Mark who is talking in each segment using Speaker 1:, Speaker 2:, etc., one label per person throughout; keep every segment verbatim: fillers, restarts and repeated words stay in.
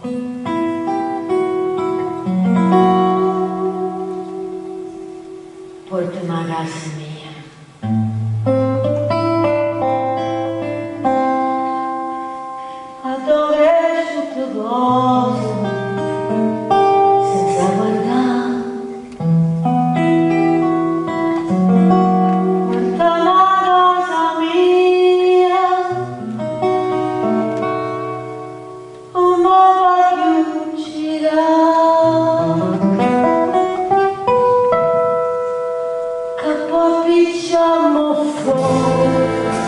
Speaker 1: Portami a casa mia. A dove tutto cosa senza guardare. Portami a casa mia. Un uomo che ucciderà. Picciamo fuori,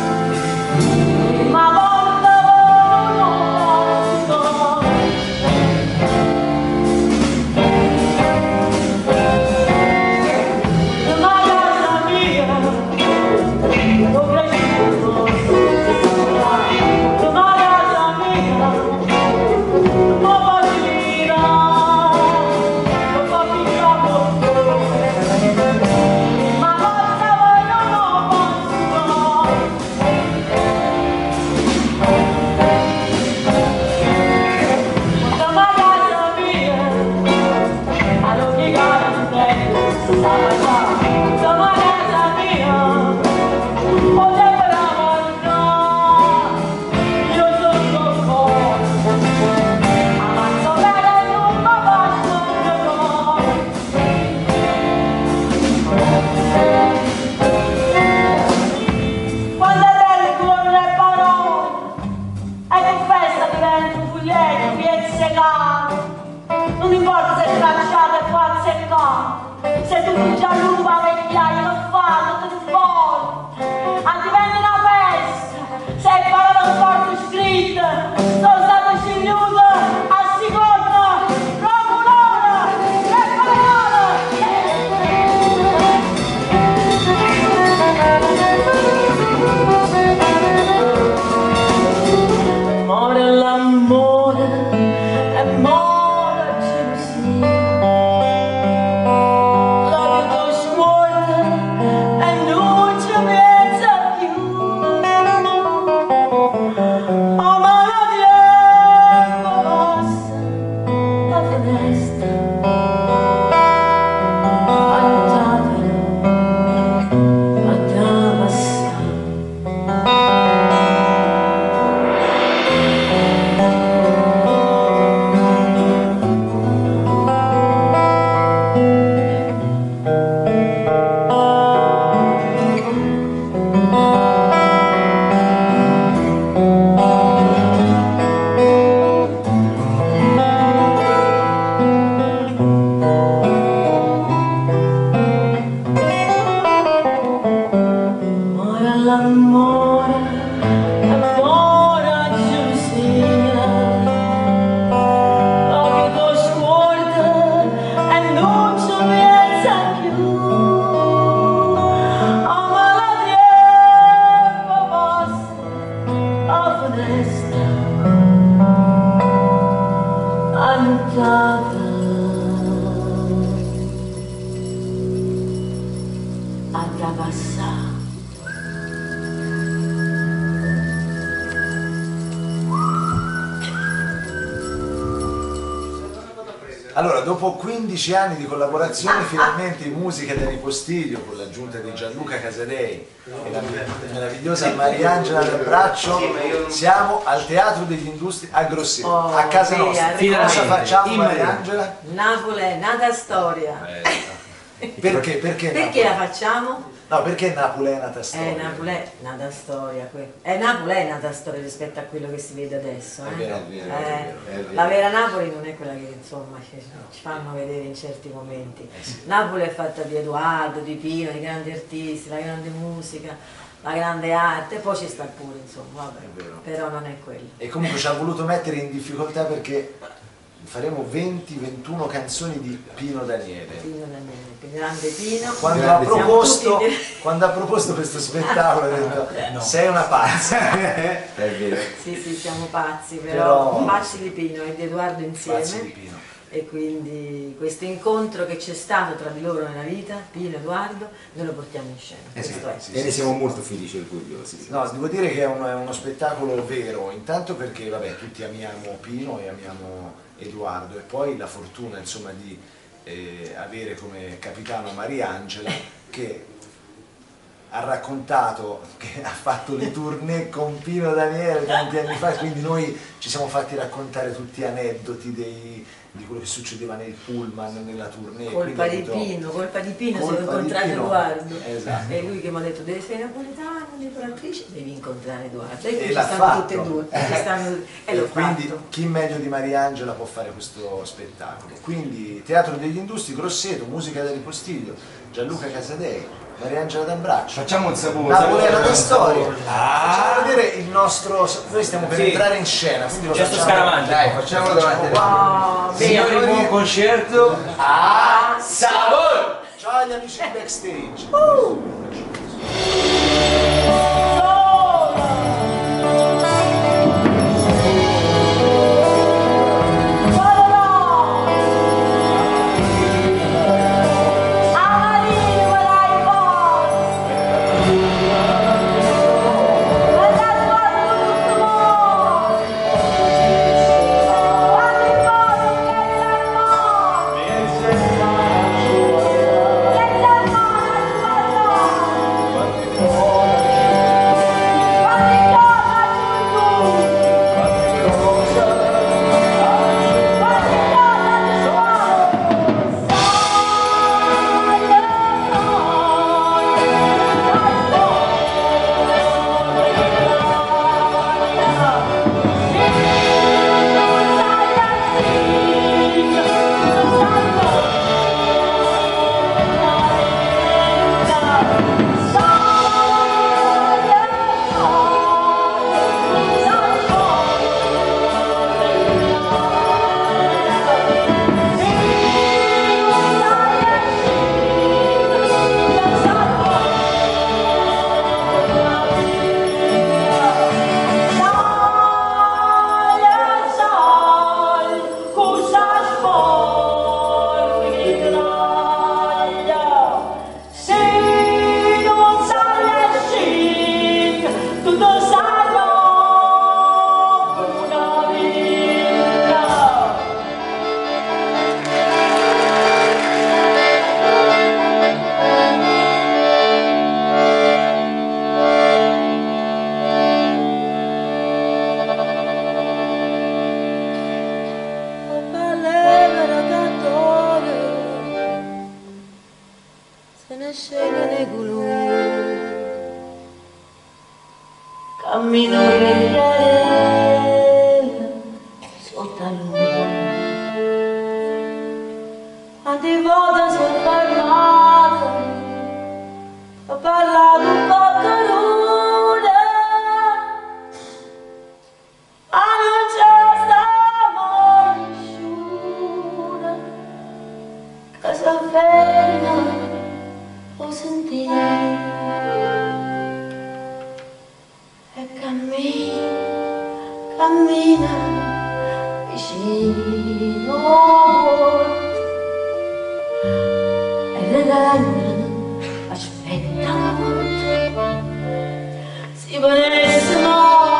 Speaker 1: ma volta non posso. Ma casa mia, ho cresciuto, ma casa mia, un po' gira, un po' picciamo fuori. Non importa se tracciate e qua seccato, se tu già ruba vecchiaia, lo fanno, te fuori, diventi una festa, sei parole forte scritte, sono stato scegliuto a seconda, Romulone, e parole! Muore l'amore, e muore la gelosia. L'odio sguarda e non ci pensa più. Oh, ma la dietro passa la finestra, aiutatelo a abbassare. L'amore, amore, gelosia, l'occhio sguarda e non ci pensa più. Oh, ma la dietro passa la finestra, aiutata ad abbassare.
Speaker 2: Allora, dopo quindici anni di collaborazione, finalmente in musica da Ripostiglio, con l'aggiunta di Gianluca Casadei e la meravigliosa Mariangela Del Braccio, siamo al Teatro degli Industri a Grosseto,
Speaker 1: Oh,
Speaker 2: a casa
Speaker 1: via,
Speaker 2: nostra.
Speaker 1: finalmente.
Speaker 2: Cosa facciamo, Mariangela?
Speaker 1: Napoli è nata storia.
Speaker 2: Perché? Perché,
Speaker 1: Perché
Speaker 2: Napoli?
Speaker 1: la facciamo?
Speaker 2: No, perché Napoli è nata storia?
Speaker 1: Eh, Napoli è nata storia. Eh, Napoli è nata storia rispetto a quello che si vede adesso. Eh?
Speaker 2: È vero, è vero, è
Speaker 1: Eh,
Speaker 2: vero, è vero.
Speaker 1: La vera Napoli non è quella che insomma ci, ci fanno vedere in certi momenti.
Speaker 2: Eh sì.
Speaker 1: Napoli è fatta di Edoardo, di Pino, di grandi artisti, la grande musica, la grande arte, poi ci sta pure, insomma, vabbè,
Speaker 2: È vero.
Speaker 1: però non è quello.
Speaker 2: E comunque ci ha voluto mettere in difficoltà perché faremo venti ventuno canzoni di Pino Daniele.
Speaker 1: Pino Daniele, il grande Pino.
Speaker 2: Quando,
Speaker 1: Grande
Speaker 2: ha proposto,
Speaker 1: tutti...
Speaker 2: quando ha proposto questo spettacolo ha detto no. Sei una pazza. È vero.
Speaker 1: Sì, sì, siamo pazzi, però,
Speaker 2: Però...
Speaker 1: pazzi di Pino e di Edoardo insieme.
Speaker 2: Pazzi di Pino.
Speaker 1: e quindi questo incontro che c'è stato tra di loro nella vita, Pino e Edoardo, noi lo portiamo in scena.
Speaker 2: Eh sì,
Speaker 1: Questo è.
Speaker 2: sì,
Speaker 3: E ne
Speaker 2: sì,
Speaker 3: siamo
Speaker 2: sì.
Speaker 3: molto felici e orgogliosi.
Speaker 2: No, devo dire che è uno, è uno spettacolo vero, intanto perché vabbè, tutti amiamo Pino e amiamo Edoardo, e poi la fortuna insomma di eh, avere come capitano Mariangela, che ha raccontato che ha fatto le tournée con Pino Daniele tanti anni fa, quindi noi ci siamo fatti raccontare tutti aneddoti dei, di quello che succedeva nel pullman, nella tournée.
Speaker 1: Colpa di
Speaker 2: Quindi ho avuto-
Speaker 1: Pino, colpa di Pino, se ho
Speaker 2: Colpa di
Speaker 1: incontrato
Speaker 2: Pino.
Speaker 1: Edoardo.
Speaker 2: Esatto.
Speaker 1: E lui che mi ha detto, devi sei napoletano, devi fare attrice, devi incontrare Edoardo. E qui
Speaker 2: E
Speaker 1: ci
Speaker 2: l'ha
Speaker 1: stanno
Speaker 2: fatto.
Speaker 1: tutte e due. Ci stanno- e
Speaker 2: E
Speaker 1: l'ho
Speaker 2: quindi
Speaker 1: fatto.
Speaker 2: chi meglio di Mariangela può fare questo spettacolo? Quindi Teatro degli Industri, Grosseto, musica da Ripostiglio, Gianluca Casadei, Mariangela D'Ambraccio,
Speaker 3: Facciamo un sapore.
Speaker 2: Napoleano da Storia.
Speaker 3: Ah.
Speaker 2: Facciamo vedere il nostro. Noi stiamo per
Speaker 4: Sì.
Speaker 2: entrare in scena, quindi lo
Speaker 4: Gesto
Speaker 2: facciamo.
Speaker 4: scaramantico.
Speaker 3: Dai, facciamolo davanti a
Speaker 1: Ah,
Speaker 3: Signori,
Speaker 1: bene.
Speaker 3: buon concerto.
Speaker 2: Ah,
Speaker 4: Sabor!
Speaker 2: ciao agli amici di backstage.
Speaker 1: Cammino in piedi sotto la luna, quante volte si è fermata a parlare un po' caruda, ma non c'è stata nessuno che si ferma o sentire. E cammina, cammina vicino e le donne aspettano si venissimo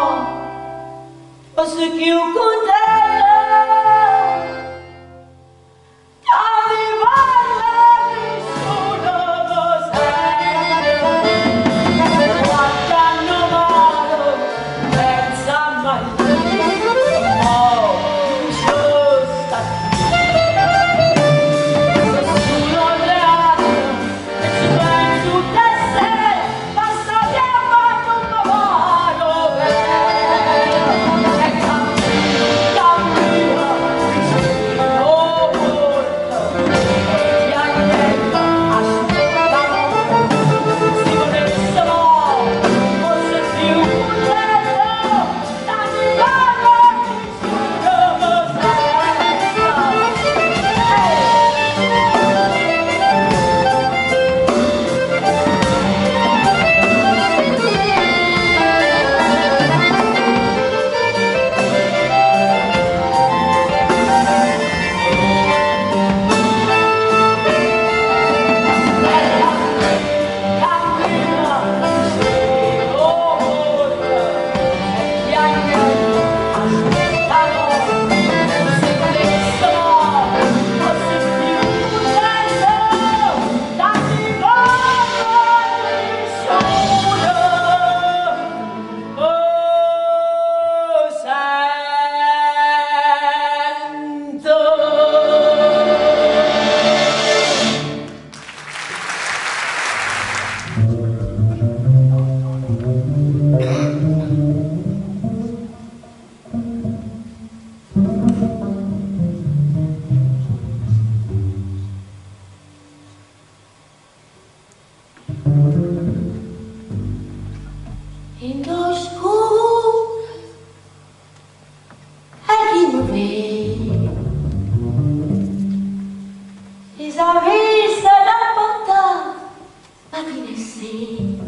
Speaker 1: fosse più contenta di parla nessuno lo sa. Oh, lui. E s'ha vista da porta, ma fine sì.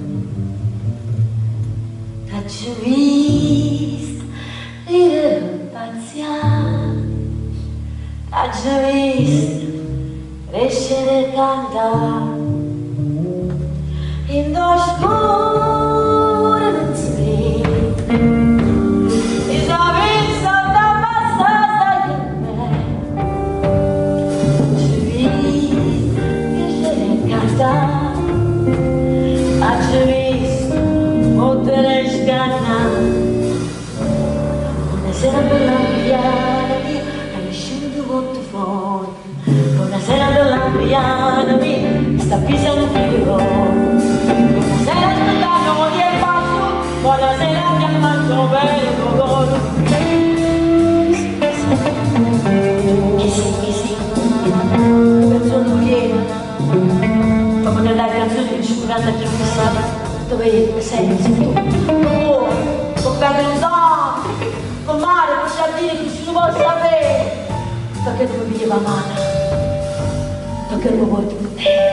Speaker 1: T'ho visto ridere paziare, t'ho visto crescere e cantare. In do scuro non si e s'ha vista da passata in me. T'ho visto crescere e cantare, t'ho visto potere scannare. Una sera bella piana mia, hai scelto molto fuori. Una sera bella piana mia, sta pisando figlio. Buonasera aspettando di e passo, buonasera mi ha fatto bello gol. Chi sì, chi sì, canzone piena, dopo delle canzoni che ci curano che non sa dove sei, tu, oh, con perdere un so, con mare, possiamo dire che ci non vuole sapere, perché tu mi vieni a mano, perché non vuoi te.